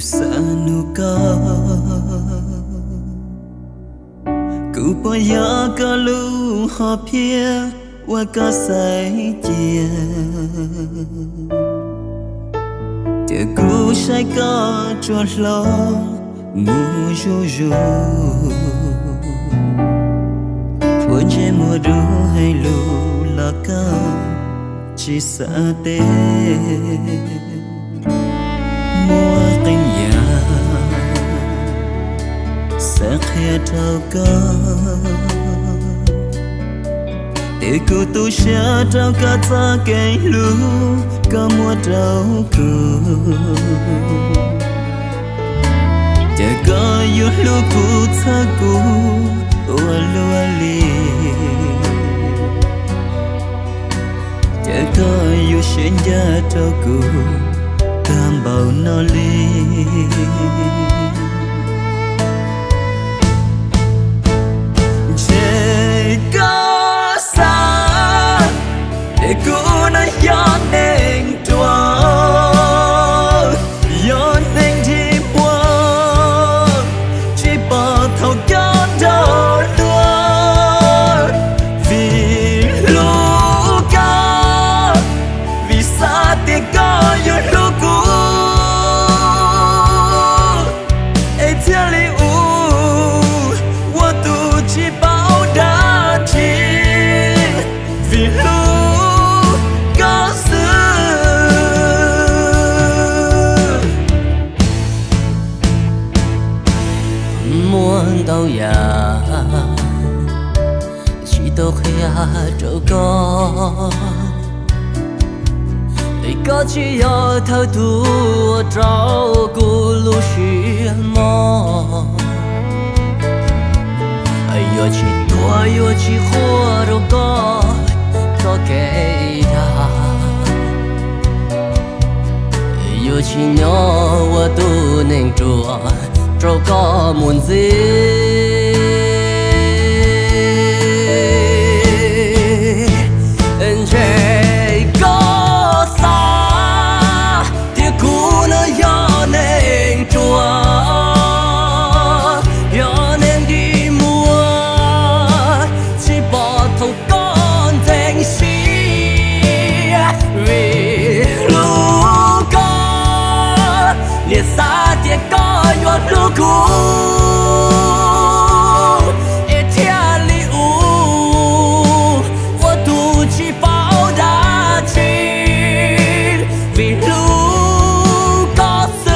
Usanuka Kupaya kalu hapia wakasai chia Teku sai ka cho lo ngu yo yo Phuje mùa du hay lu la ka chỉ sa te Mùa tình ya sẽ khẽ trao ca để cô tu sẽ trao ca ta cây lu ca mùa trao cô để có yêu lu cô ta cô ua lua li để có yêu sinh ra trao cô cam bao no li trời có xa để cô nó gió nên tua gió nên đi qua chỉ bỏ thâu gió đâu luôn vì lúc ca vì xa tiếng có yêu lúc cũ ấy theo lý u我独自bảo đã chỉ vì lúc có sự muốn đâu ya chỉ tôi khi trâu con để có chỉ ở thâu thu trâu cu lu xì mò yo chỉ tua yo chỉ khô đâu có cái ra yo chỉ nhỏ wa tu nên chùa trâu có muốn gì anh chạy có xa thì cũ nó yo nên chùa xa tiếc có nhuận lúc cũ e theo lý u tôi tu chỉ bảo đã chỉ vì lúc có sự